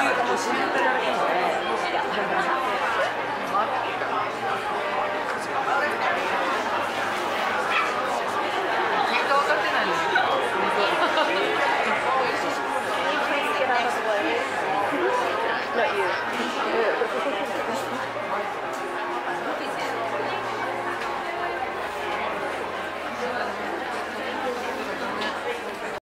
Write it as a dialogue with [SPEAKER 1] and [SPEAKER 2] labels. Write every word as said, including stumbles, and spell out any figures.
[SPEAKER 1] もう死んだらいいので、もしや。